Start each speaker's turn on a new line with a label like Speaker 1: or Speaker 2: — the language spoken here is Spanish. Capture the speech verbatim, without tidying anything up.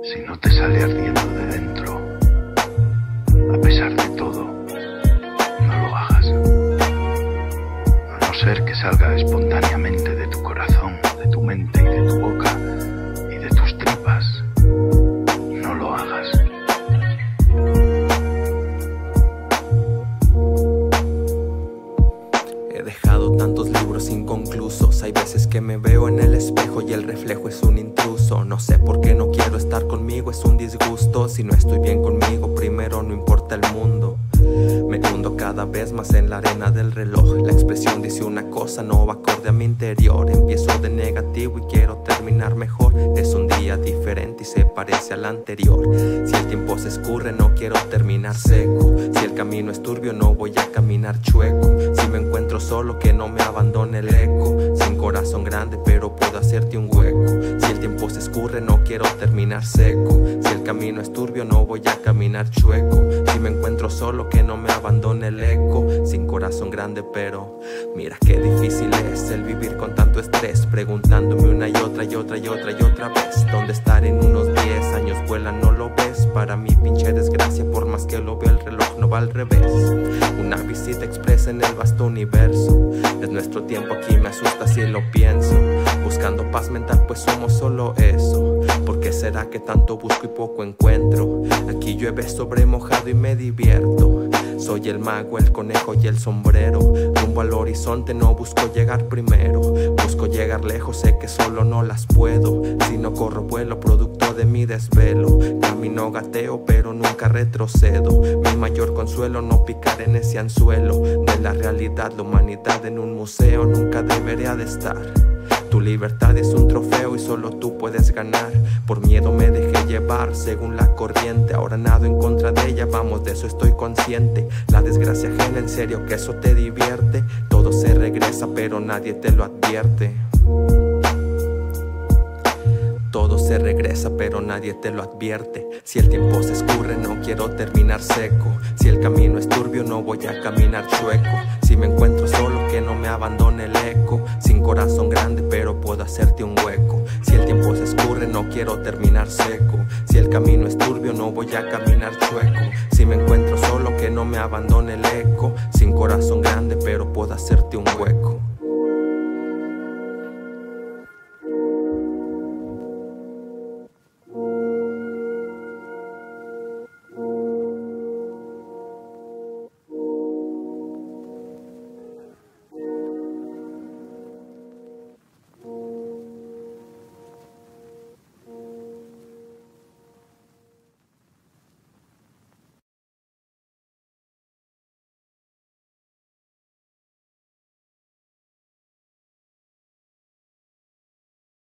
Speaker 1: Si no te sale ardiendo de dentro, a pesar de todo, no lo hagas. A no ser que salga espontáneamente de tu corazón, de tu mente y de tu boca y de tus tripas, no lo hagas.
Speaker 2: He dejado tantos libros inconclusos. Hay veces que me veo en el espejo y el reflejo es un intruso. No sé por qué no quiero estar conmigo, es un disgusto. Si no estoy bien conmigo, primero no importa el mundo. Me hundo cada vez más en la arena del reloj. La expresión dice una cosa, no va acorde a mi interior. Empiezo de negativo y quiero terminar mejor. Es un día diferente y se parece al anterior. Si el tiempo se escurre, no quiero terminar seco. Si el camino es turbio, no voy a caminar chueco. Si me encuentro solo, que no me abandone el eco. Sin corazón grande, pero puedo hacerte un hueco. Si el tiempo se escurre, no quiero terminar seco. Si el camino es turbio, no voy a caminar chueco. Si me encuentro solo, que no me abandone el eco. Sin corazón grande, pero mira qué difícil es el vivir con tanto estrés, preguntándome una y otra y otra y otra y otra vez dónde estar en unos diez años. Vuela, no lo ves, para mí pinche desgracia. Por más que lo vea, el reloj no va al revés. Una visita expresa en el vasto universo. Es nuestro tiempo aquí, me asusta si lo pienso. Buscando paz mental, pues somos solo eso. ¿Por qué será que tanto busco y poco encuentro? Aquí llueve sobre mojado y me divierto. Soy el mago, el conejo y el sombrero. Rumbo al horizonte, no busco llegar primero. Busco llegar lejos, sé que solo no las puedo. Si no corro vuelo, producto de mi desvelo. Camino gateo, pero nunca retrocedo. Mi mayor consuelo, no picar en ese anzuelo de la realidad. La humanidad en un museo nunca debería de estar. Tu libertad es un trofeo y solo tú puedes ganar. Por miedo me dejé llevar según la corriente. Ahora nado en contra de ella, vamos, de eso estoy consciente. La desgracia ajena, en serio que eso te divierte. Todo se regresa pero nadie te lo advierte. Todo se regresa pero nadie te lo advierte. Si el tiempo se escurre, no quiero terminar seco. Si el camino es turbio, no voy a caminar chueco. Si me encuentro solo, que no me abandone el eco. Sin corazón grande, pero puedo hacerte un hueco. Si el tiempo se escurre, no quiero terminar seco. Si el camino es turbio, no voy a caminar chueco. Si me encuentro solo, que no me abandone el eco. Sin corazón grande, pero puedo hacerte un hueco.